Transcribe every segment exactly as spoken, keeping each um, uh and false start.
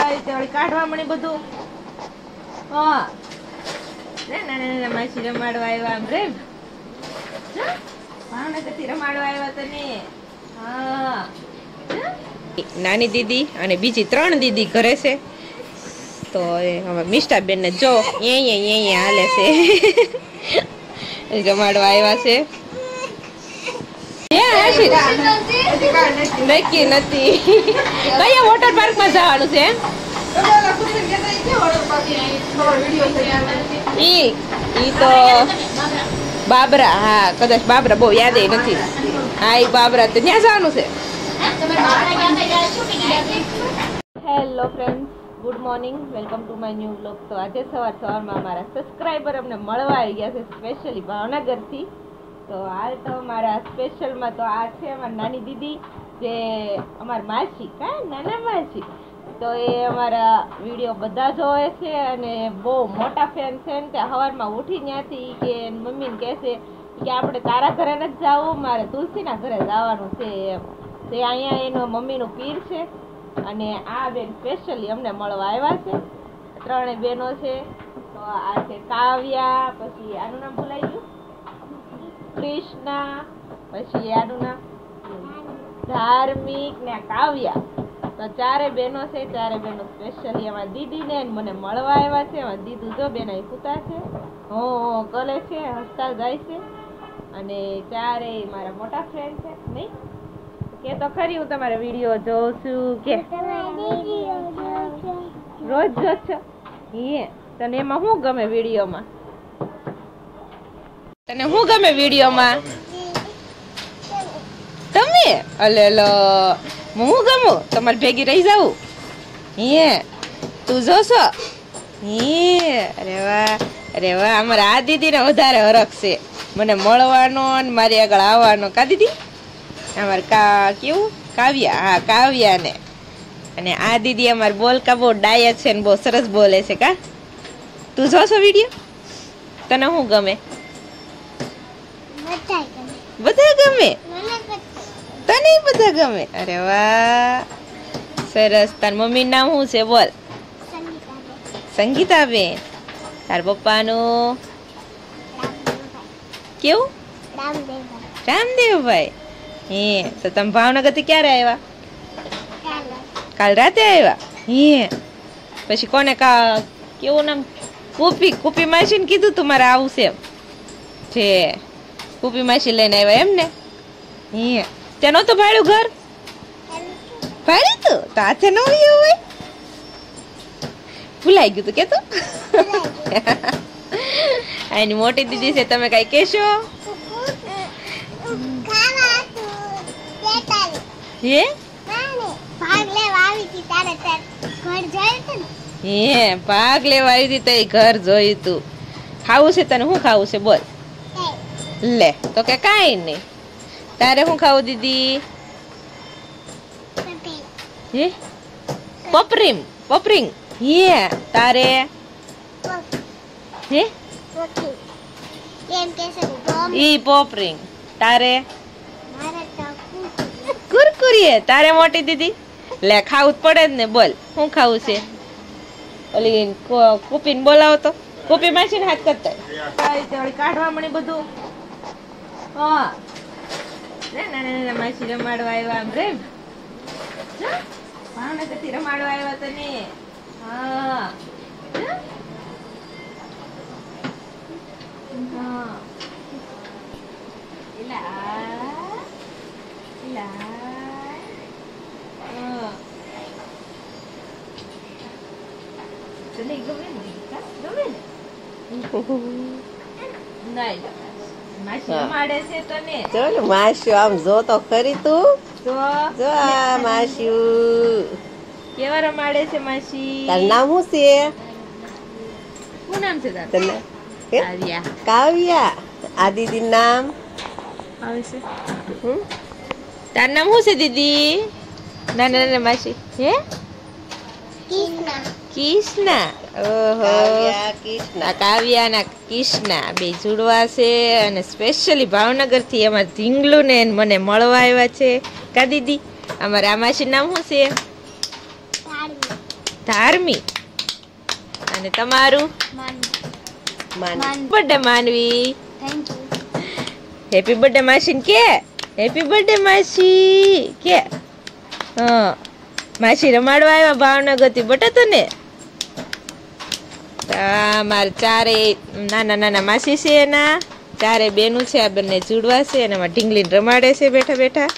કાઢવા મળી બધું. હા નાના નાના માસી રમાડવા આવ્યા આમ રે ભાવનગરથી રમાડવા આવ્યા તને. હા નાની દીદી અને બીજી ત્રણ દીદી ઘરે છે. તો હવે મિષ્ટાબેન ને જો અહીંયા હાલે છે રમાડવા આવ્યા છે. નક્કી નથી કયા વોટર પાર્ક માં જવાનું છે. ઈ ઈ તો બાબરા. હા કદાચ બાબરા, બહુ યાદ નથી. હા ઈ બાબરા તો ત્યાં જવાનું છે. Hello friends, good morning, welcome to my new blog. તો આજે સવાર સવારમાં મારા સબસ્ક્રાઈબર અમને મળવા આવી ગયા છે, સ્પેશિયલી ભાવનગરથી. તો હાલ તો મારા સ્પેશિયલમાં તો આ છે અમારી નાની દીદી, જે અમારા માસી, કા નાના માસી. તો એ અમારા વિડીયો બધા જોવે છે અને બહુ મોટા ફેન છે. ને ત્યાં સવારમાં ઉઠી ત્યાંથી કે મમ્મીને કહેશે કે આપણે તારા ઘરે નથી જવું, મારે તુલસીના ઘરે જવાનું છે એમ. તે અહીંયા એનો મમ્મીનું પીર છે અને આ બેન સ્પેશિયલી અમને મળવા આવ્યા છે. ત્રણે બહેનો છે. તો આ છે કાવ્યા, પછી આનું નામ ભૂલાઈ ગયું, કૃષ્ણા, પછી આનું નામ ધાર્મિક ને કાવ્યા. તો ચારે બહેનો છે. ચારે બહેનો સ્પેશિયલી અમારી દીદીને મને મળવા આવ્યા છે. અમારી દીદુ જો બેન અહીં સૂતા છે, હો કરે છે, હસતા જાય છે. અને ચારે મારા મોટા ફ્રેન્ડ છે. નહીં કે તો ખરી હું તમારા વિડીયો જોઉં છું કે રોજ જો છો? હે તને એમાં શું ગમે વિડીયોમાં? તને શું ગમે વિડીયોમાં? તમે અલે લો હું ગમું તમારે ભેગી રહી જાઉં? હે તું જોશો? હે અરે વાહ, અરે વાહ. અમારે આ દીદી ને વધારે હરખ છે મને મળવાનો ને મારી આગળ આવવાનો. કા દીદી? અમારે કા કેવું કાવ્યા. હા કાવ્યા ને. અને આ દીદી અમારે બોલકા બહુ ડાયા છે ને બહુ સરસ બોલે છે. કા તું જોશો વિડીયો? તને શું ગમે? બધા ગમે. તને બધા ગમે? અરે વાહ સરસ. તાર મમ્મી નામ શું છે બોલ? સંગીતાબેન. તાર પપ્પાનું કેવું? રામદેવભાઈ. હે તો તમે ભાવનગર થી ક્યારે આવ્યા? કાલ રાતે આવ્યા. હે પછી કોને કા કેવું નામ? કુપી. કુપી માસી ને કીધું તું મારે આવું છે જે કુપી માસી લઈને આવ્યા એમ ને? હે ત્યાં નહોતું ભાડું ઘર? ભાડું તું તો હાથે ન હોય, ભૂલાઈ ગયું તું કે તું? એની મોટી દીદી છે. તમે કઈ કેશો? હે ભાગ લેવા આવી હતી તારે ઘર જોયું તું? હે ભાગ લેવા આવી હતી તો ઘર જોયું તું. ખાવું છે તને? શું ખાવું છે બોલ? લે તો કે કાઈ નહીં. તારે શું ખાવું દીદી? હે પપરીમ. પપરીંગ. હે તારે? હે ઈ પોપરીંગ. તારે? કુરકુરી. તારે મોટી દીદી? લે ખાવું જ પડે જ ને. બોલ શું ખાવું છે? ઓલી કુપીને બોલાવો તો. કુપી માસી ને હાથ કરતા કાઢવા મળી બધું. હા નાના નાના માસી રમાડવા આવ્યા આમ રે ભાવનગરથી રમાડવા આવ્યા તને. હા માસી આમ જો તો ખરી તું. જો આ માસી કેવા રમાડે છે માસી. તારું નામ શું છે? શું નામ છે તારું? કાવ્યા. કાવ્યા. આ દીદી નામ આવે છે. તારું નામ શું છે દીદી? નાના નાના માસી. હે કૃષ્ણા. કૃષ્ણા. ઓહો કૃષ્ણા. કાવ્યા ના કૃષ્ણા બે જોડવા છે અને સ્પેશિયલી ભાવનગર થી અમારે ઢીંગલું ને મને મળવા આવ્યા છે. કા દીદી? અમારે આ માસી નામ શું છે? ધાર્મી. અને તમારું બર્થડે માનવી. હેપી બર્થડે માસી કે હેપી બર્થડે માસી કે હા માસી રમાડવા આવ્યા ભાવનગર થી બટાતો ને. મારે ચારે નાના નાના માસી છે એના ચારે બેનું છે. આ બંને જુડવા છે અને એમાં ઢીંગલીને રમાડે છે બેઠા બેઠા.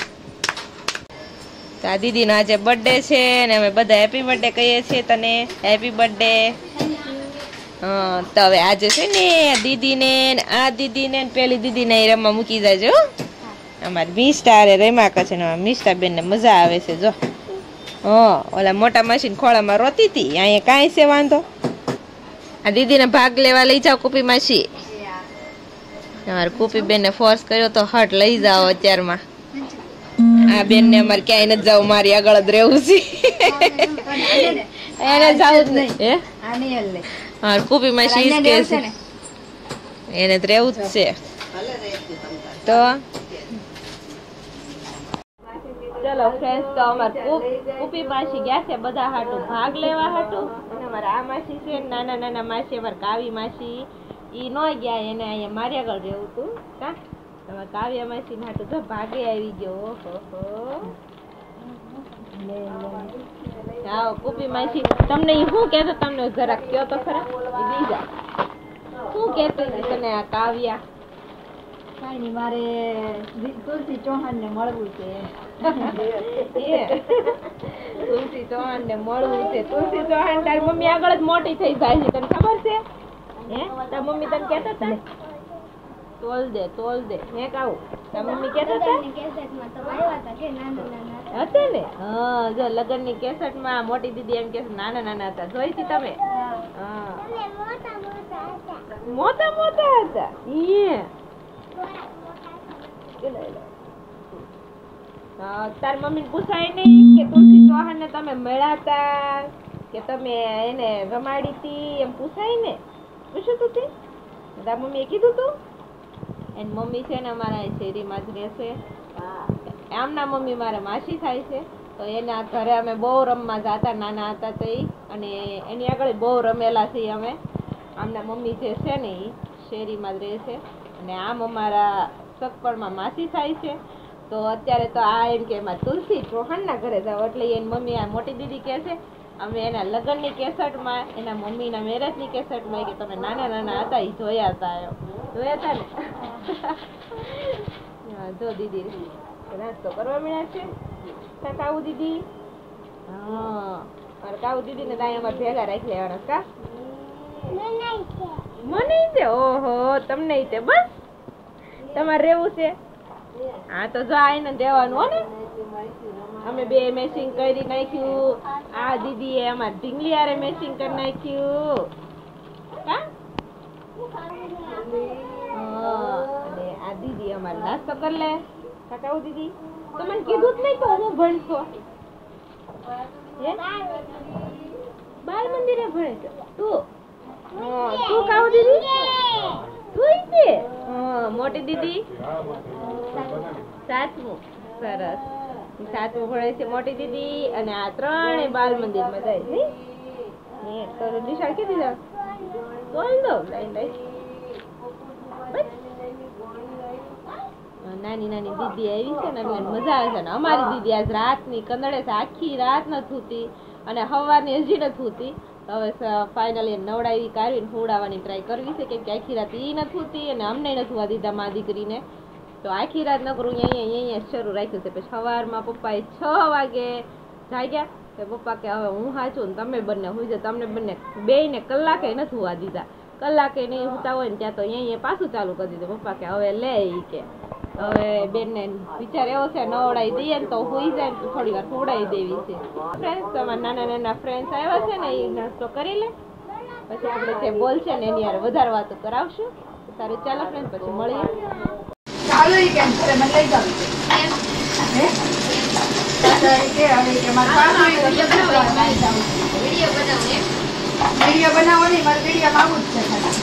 તો આ દીદીનો આજે બર્થડે છે અને અમે બધા હેપી બર્થડે કહીએ છીએ તને. Happy birthday. હા તો હવે આજે છે ને દીદીને આ દીદીને પેલી દીદીને રમવા મૂકી જાજો. અમારી મિસ્ટા અરે રેમાક છે ને મિસ્ટા બેન ને મજા આવે છે જો. હા ઓલા મોટા મશીન ખોળામાં રોતી હતી અહીંયા કાંઈ છે વાંધો. આ દીદીને ભાગ લેવા લઈ જાઓ કુપી માસી. તમારે કુપી બેન ને ફોર્સ કર્યો તો હટ લઈ જાઓ અત્યારમાં. આ બેન ને અમારે ક્યાંય નથી જવું મારી આગળ જ રહેવું છે. એને જવું જ નહીં હે હા કુપી માસી કે છે એને જ રહેવું જ છે. તો ચલો ફ્રેન્ડ્સ તો અમાર કુપી માસી ગયા છે બધા હાટું ભાગ લેવા હાટું. અને અમારા આ માસી છે નાના નાના માસી અમારે કાવી માસી ઈ ન ગયા એને અહીંયા મારી આગળ રહેવું હતું. કા તમે કાવ્યા માસી હાટું તો ભાગે આવી ગયો. આવો કુપી માસી તમને ઈ શું કહેતો તમને જરાક કયો તો ખરા. ઈ બીજા શું કહેતો તને આ કાવ્યા. કાંઈ મારે તુલસી ચૌહાણ ને મળવું છે. તુલસી ચૌહાણ ને મળવું છે. તુલસી ચૌહાણ તારી મમ્મી આગળ જ મોટી થઈ જાય છે તને ખબર છે હે. તાર મમ્મી તને કહેતા હતા તોલ દે તોલ દે હે કાવું તાર મમ્મી કહેતા હતા હતા ને. હા જો લગ્ન ની કેસેટ માં મોટી દીદી એમ કે નાના નાના હતા જોઈ હતી તમે. હા મોટા મોટા હતા. તાર મમ્મી પૂછાય નહીં કે તુલસી ચૌહાણ ને તમે મળ્યા કે તમે એને રમાડી હતી એમ પૂછાય ને. પૂછ્યું તું તે તાર મમ્મી એ કીધું તું. એની મમ્મી છે ને અમારા શેરીમાં જ રહેશે. આમના મમ્મી મારા માસી થાય છે. તો એના ઘરે અમે બહુ રમવા જતા નાના હતા તો એ અને એની આગળ બહુ રમેલા છીએ અમે. આમના મમ્મી જે છે ને એ શેરીમાં જ રહે છે અને આમ અમારા સગપણમાં માસી થાય છે. તો અત્યારે તો આ એમ કે એમાં તુલસી ચૌહાણના ઘરે જાવ એટલે એની મમ્મી આ મોટી દીદી કહે છે અમે એના લગ્નની કેસેટમાં એના મમ્મીના મેરેજની કેસેટમાં કે તમે નાના નાના હતા એ જોયા હતા. જોયા હતા ને. જો દીદી નાસ્તો કરવા મળ્યા છે કાકુ દીદી. હા મારે કાકુ દીદી ને ત્યાં અમારે ભેગા રાખી લેવાના. કા મને છે ઓહો તમને તે બસ તમારે રહેવું છે. હા તો જો આઈને દેવાનું હો ને. અમે બે મેચિંગ કરી નાખ્યું. આ દીદી એ અમાર ઢીંગલી આરે મેચિંગ કરી નાખ્યું. કા અને આ દીદી અમાર નાસ્તો કરી લે. કાકા દીદી તમને કીધું જ નહીં તો હું ભણશો બાલ મંદિરે ભણે છે તું. તું કાવ દીદી તું છે મોટી દીદી સાતમું. સરસ સાતમું ભણે છે મોટી દીદી અને આ ત્રણે બાલ મંદિર માં જાય છે. તો નિશાળ કીધી જાવ બોલ દો લાઈન લાઈન. નાની નાની દીદી આવી છે ને એટલે મજા આવે છે ને. અમારી દીદી આજ રાત ની કંદડે છે આખી રાત નથી હોતી અને સવારની હજી નથી હોતી. હવે ફાઇનલી નવડાવી કાઢીને હુડાવવાની ટ્રાય કરવી છે કેમ કે આખી રાત ઈ નથી હોતી અને અમને નથી હોવા દીધા મા દીકરીને. તો આખી રાત નકરું અહીંયા અહીંયા શરૂ રાખ્યું છે. પછી સવારમાં પપ્પા એ છ વાગે જાગ્યા તો પપ્પા કે હવે હું સાચું ને તમે બંને હું છે તમને બંને બે ને કલાકે નથી હોવા દીધા. કલાકે નહીં હોતા હોય ને ત્યાં તો અહીંયા પાછું ચાલુ કરી દીધું. પપ્પા કે હવે લે ઈ કે હવે બેન ને વિચાર એવો છે નવડાવી દઈએ ને તો હોઈ જાય ને થોડી વાર ઉડાવી દેવી છે. ફ્રેન્ડ્સ તમારા નાના નાના ફ્રેન્ડ્સ આવ્યા છે ને એ નાસ્તો કરી લે પછી આપણે જે બોલ છે ને એની યાર વધારે વાતો કરાવશું. સારું ચાલો ફ્રેન્ડ પછી મળીએ. ચાલો ઈ કેમ છે મને લઈ જાવ હે તાતા કે હવે કે માર પાનો વિડિયો બનાવો વિડિયો બનાવો એમ વિડિયો બનાવો ને માર વિડિયો માંગુ છે ખાલી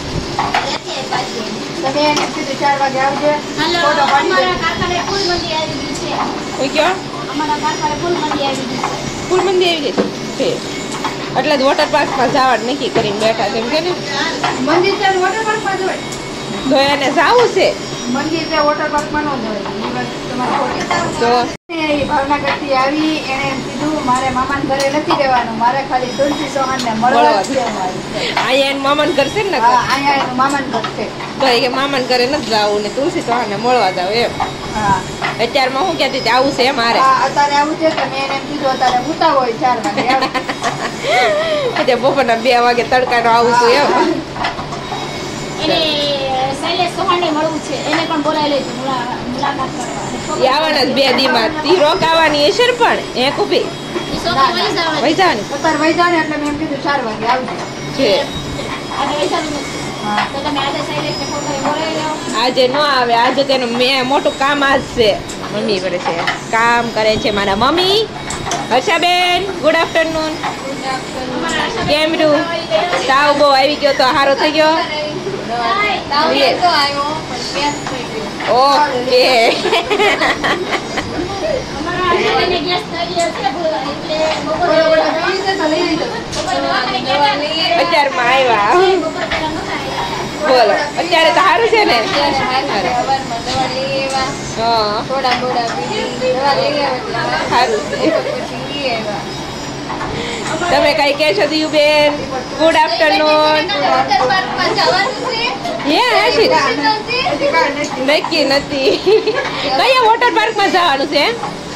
તમે એને સીધું ચાર વાગે આવજો. ફોટો પાડી દે. અમારા કાકાને ફૂલ મંદી આવી ગઈ છે. કોઈ ક્યાં અમારા કાકાને ફૂલ મંદી આવી ગઈ છે. ફૂલ મંદી આવી ગઈ છે. એટલે જ વોટર પાર્કમાં જવાનું નક્કી કરીને બેઠા છે એમ કે ને મંદિર છે વોટર પાર્કમાં જોય તો એને જાવું છે મંદિર છે વોટર પાર્કમાં ન જોય એ વાત તમારે ખોટી. તો એ ભાવનગરથી આવી એને એમ કીધું મારે મામાના ઘરે નથી રહેવાનું, મારે ખાલી તુલસી ચૌહાણને મળવા જ છે અમારે. અહીંયા એનું મામાન કરશે ને હા, અહીંયા એનું મામાન ઘર છે. તો એ કે મામાન ઘરે નથી જવું ને તુલસી ચૌહાણને મળવા જાવ એમ. હા, અત્યારમાં હું કહેતી હતી આવું છે મારે હા, અત્યારે આવું છે તો મેં એને એમ કીધું અત્યારે ઉતાવો હોય ચાર વાગે આવું. એટલે બપોરના બે વાગે તડકાનો આવું છું એમ. એને શૈલેષ ચૌહાણને મળવું છે, એને પણ બોલાવી લેજો મુલા- મુલાકાત કરવા. એ આવવાના જ બે દીમાં તી રોકાવાની હશે ને પણ એ કુપી ઈ છોકરી વહી જવાની. વહી જવાની અત્યારે વહી જાવ ને એટલે મેં એમ કીધું ચાર વાગે આવજો. છે. આજે વહી જવાનું નથી. હા. તો તમે આજે શૈલેષને ફોન કરી બોલાવી લો. આજે ન આવે, આજે તેનું મેં મોટું કામ આજ છે. મમ્મી કરે છે કામ કરે છે મારા મમ્મી. Harshaben good afternoon. કેમ રહ્યું? તાવ બહુ આવી ગયો તો સારો થઈ ગયો. ઓકે. અમારા હસબન્ડને ગેસ થઈ ગયો છે એટલે બપોરે બોલો, બોલો, પી લીધે તો લઈ લીધો. બપોરે દવાખાને ગયા હતા. અત્યારમાં આવ્યા બપોર પહેલા નહોતા આવ્યા. બોલો અત્યારે તો સારું છે ને. હા થોડા બોડા પી દવા લઈ આવ્યા સારું છે. પછી લઈ આવ્યા. તમે કઈ કહેશો દિયુબેન? Good afternoon. હે હર્ષિત હજી કાંઈ નથી. નક્કી નથી. કયા વોટર પાર્કમાં જવાનું છે?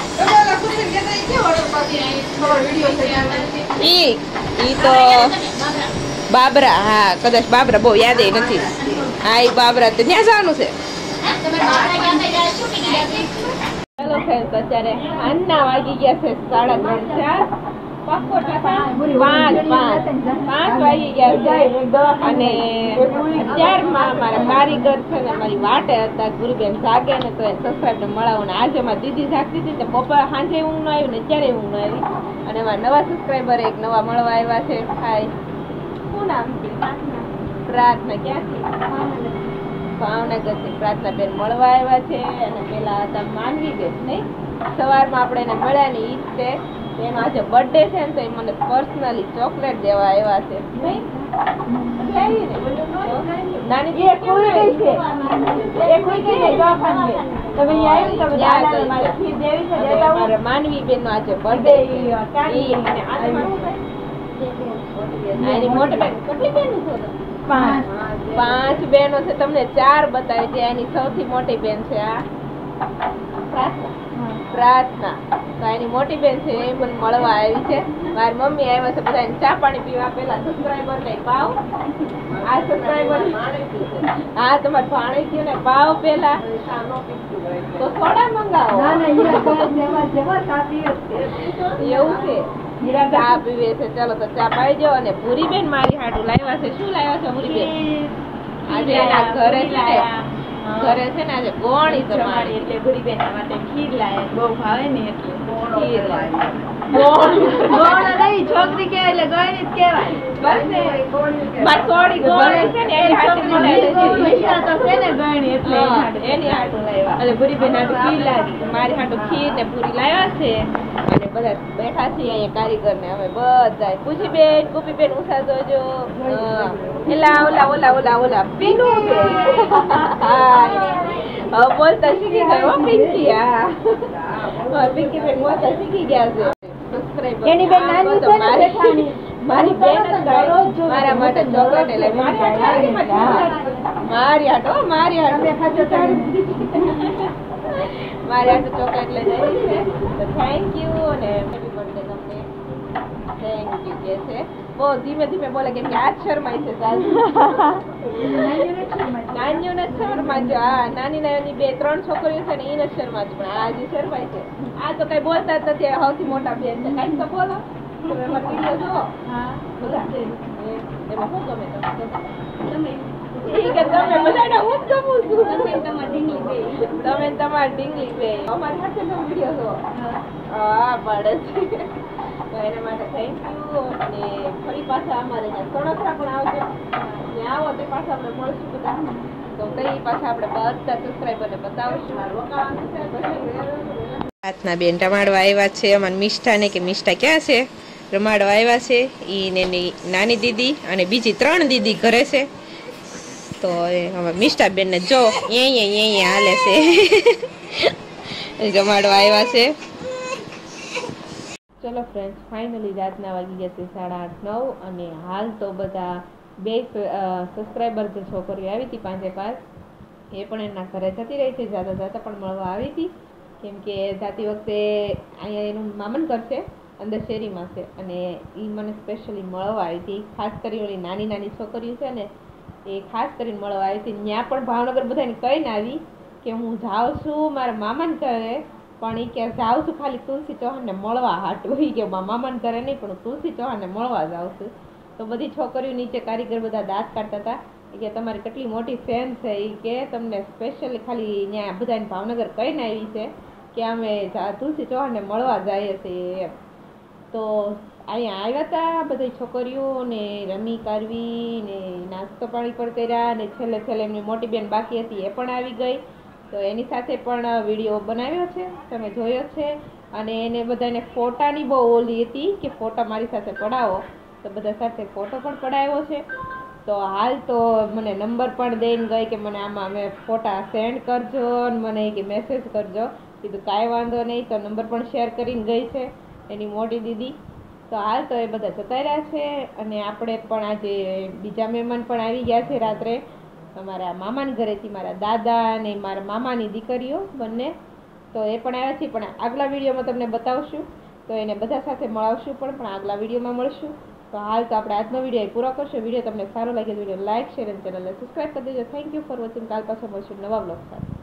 ઈ ઈ તો બાબરા. હા કદાચ બાબરા, બહુ યાદ નથી. હા ઈ બાબરા તો ત્યાં જવાનું છે. તમે બાબરા ગયા હતા ત્યારે શૂટિંગ આવી હતી. હેલો ફ્રેન્ડ્સ, અત્યારે સાંજના વાગી ગયા છે સાડા ત્રણ ચાર. પાંચ પાંચ પાંચ વાગી ગયા છે અને અત્યારમાં મારા કારીગર છે ને મારી વાટે હતા. ગુરુબેન જાગે ને તો એ સબસ્ક્રાઈબ ને મળાવું ને આજે મારી દીદી જાગતી હતી ને પપ્પા સાંજે ઊંઘ ન આવી ને અત્યારે ઊંઘ ન આવી અને મારા નવા સબસ્ક્રાઈબર એક નવા મળવા આવ્યા છે. હાય, શું નામ છે? પ્રાર્થના. ક્યાંથી? ભાવનગરથી પ્રાર્થના બેન મળવા આવ્યા છે અને પેલા હતા માનવી બેન. નહીં, સવારમાં આપણે એને મળ્યા ને ઈ જ છે. એનો આજે બર્થડે છે ને તો એ મને પર્સનલી ચોકલેટ દેવા આવ્યા છે. નહીં? એટલે આવી ને. નાની દીકરી કેમ આવી છે? મારા માનવી બેન નો આજે બર્થડે છે. એની મોટી બેન કેટલી બેન છે? પાંચ બહેનો છે. તમને ચાર બતાવી છે. એની સૌથી મોટી બેન છે આ પ્રાર્થના. તો એની મોટી બેન છે એ મને મળવા આવી છે. મારી મમ્મી આવ્યા છે બધા ચા પાણી પીવા. પેલા સબસ્ક્રાઈબર ને પાવ. આ સબસ્ક્રાઈબર હા તમારે પાણી થયું ને પાવ પેલા તો સોડા મંગાવો. એવું છે? ચા પીવે છે. ચાલો તો ચા પાઈ જાઓ. અને ભૂરી બેન મારી હાટું લાવ્યા છે. શું લાવ્યા છે ભૂરી બેન? આજે એના ઘરે છે ને ઘરે છે ને આજે ગોળી જમાડી એટલે ભૂરી બેન માટે ખીર લાવ્યા. બહુ ભાવે ને એટલે ખીર લાવ્યા. છોકરી કેવાય એટલે ગોળી જ કેવાય. બસ ને મારી સોડી ગોળી છે ને એની હાટું એની હાટું લાવ્યા. અને ભૂરી બેન હાટું ખીર લાવી. મારી હાટું ખીર ને પૂરી લાવ્યા છે. અને બધા બેઠા છીએ અહીંયા કારીગર ને અમે બધા. પૂછી બેન, કુપી બેન ઉષા જોજો. એલા ઓલા ઓલા ઓલા ઓલા પીનું બેન. હવે બોલતા શીખી ગયો પિંકી. હા પિંકી બેન બોલતા શીખી ગયા છે. એની બેન નાની છે ને જેઠાણી. મારી બેન જ મારા માટે ચોકલેટ લઈ મારી હાટો મારી હાટો મારી હાટો ચોકલેટ લઈ જાય છે. તો થેન્ક યુ અને હેપી બર્થડે તમને. થેન્ક યુ કે છે. બહુ ધીમે ધીમે બોલે કેમ કે આજ શરમાય છે. નાની ને શરમા છે. હા નાની નાની બે ત્રણ છોકરીઓ છે ને એને જ શરમા છે પણ આ જે શરમાય છે. આ તો કઈ બોલતા જ નથી. સૌથી મોટા બેન છે. કઈ તો બોલો. તમે મારો વિડીયો જો. હા બધા એમાં શું ગમે તમને? ઠીક છે તમે બધા હું જ ગમું છું. તમે તમારી ઢીંગલી બે તમે તમારી ઢીંગલી બે અમારી સાથે તમે વિડીયો જો. હા પડે છે. તો એના માટે થેન્ક યુ. અને ફરી પાછા અમારે ત્યાં સણસરા પણ આવજો. ને આવો તે પાછા આપણે મળશું બધા. તો કઈ પાછા આપણે બધા સબસ્ક્રાઈબરને બતાવશું. પ્રાર્થના બેન ટમાડવા આવ્યા છે. અમારે મિષ્ઠા ને કે મિષ્ઠા ક્યાં છે? રમાડવા આવ્યા છે ઈ ને એની નાની દીદી અને બીજી ત્રણ દીદી ઘરે છે. તો હવે મિષ્ટાબેન ને જો અહીંયા અહીંયા હાલે છે રમાડવા આવ્યા છે. ચલો ફ્રેન્ડ્સ, ફાઇનલી રાતના વાગી ગયા છે સાડા આઠ નવ અને હાલ તો બધા બે સબસ્ક્રાઈબર જે છોકરીઓ આવી હતી પાંચે પાંચ એ પણ એના ઘરે જતી રહી છે. જાતા જાતા પણ મળવા આવી હતી, કેમ કે જાતી વખતે અહીંયા એનું મામન ઘર છે, અંદર શેરીમાં છે અને એ મને સ્પેશિયલી મળવા આવી હતી. ખાસ કરી ઓલી નાની નાની છોકરીઓ છે ને એ ખાસ કરીને મળવા આવી હતી. ત્યાં પણ ભાવનગર બધાને કહીને આવી કે હું જાઉં છું મારા મામાને ઘરે, પણ એ કે જાઉં છું ખાલી તુલસી ચૌહાણને મળવા હાટું. એ કે મામાને ઘરે નહીં પણ તુલસી ચૌહાણને મળવા જાઉં છું. તો બધી છોકરીઓ નીચે કારીગર બધા દાંત કાઢતા હતા કે તમારી કેટલી મોટી ફેન છે એ કે તમને સ્પેશિયલી ખાલી ત્યાં બધાને ભાવનગર કહીને આવી છે કે અમે તુલસી ચૌહાણને મળવા જઈએ છીએ એમ. તો અહીંયા આવ્યા હતા બધી છોકરીઓ ને રમી કરવી ને નાસ્તો પાણી પણ કર્યા ને છેલ્લે છેલ્લે એમની મોટી બેન બાકી હતી એ પણ આવી ગઈ. તો એની સાથે પણ વિડીયો બનાવ્યો છે, તમે જોયો છે. અને એને બધાને ફોટાની બહુ ઓલી હતી કે ફોટા મારી સાથે પડાવો, તો બધા સાથે ફોટો પણ પડાવ્યો છે. તો હાલ તો મને નંબર પણ દઈને ગઈ કે મને આમાં મેં ફોટા સેન્ડ કરજો અને મને કે મેસેજ કરજો. કીધું કાંઈ વાંધો નહીં, તો નંબર પણ શેર કરીને ગઈ છે એની મોટી દીદી. તો હાલ તો એ બધા જતા રહ્યા છે અને આપણે પણ આજે બીજા મહેમાન પણ આવી ગયા છે રાત્રે અમારા મામાના ઘરેથી, મારા દાદા અને મારા મામાની દીકરીઓ બંને. તો એ પણ આવ્યા છે, પણ આગલા વિડીયોમાં તમને બતાવશું. તો એને બધા સાથે મળાવશું પણ પણ આગલા વિડીયોમાં મળશું. તો હાલ તો આપણે આજનો વિડીયો પૂરો કરશું. વિડીયો તમને સારો લાગે તો વિડીયો લાઈક, શેર અને ચેનલને સબસ્ક્રાઈબ કરી દેજો. Thank you for watching. કાલ પાછો મળશું નવા બ્લોગ સાથે.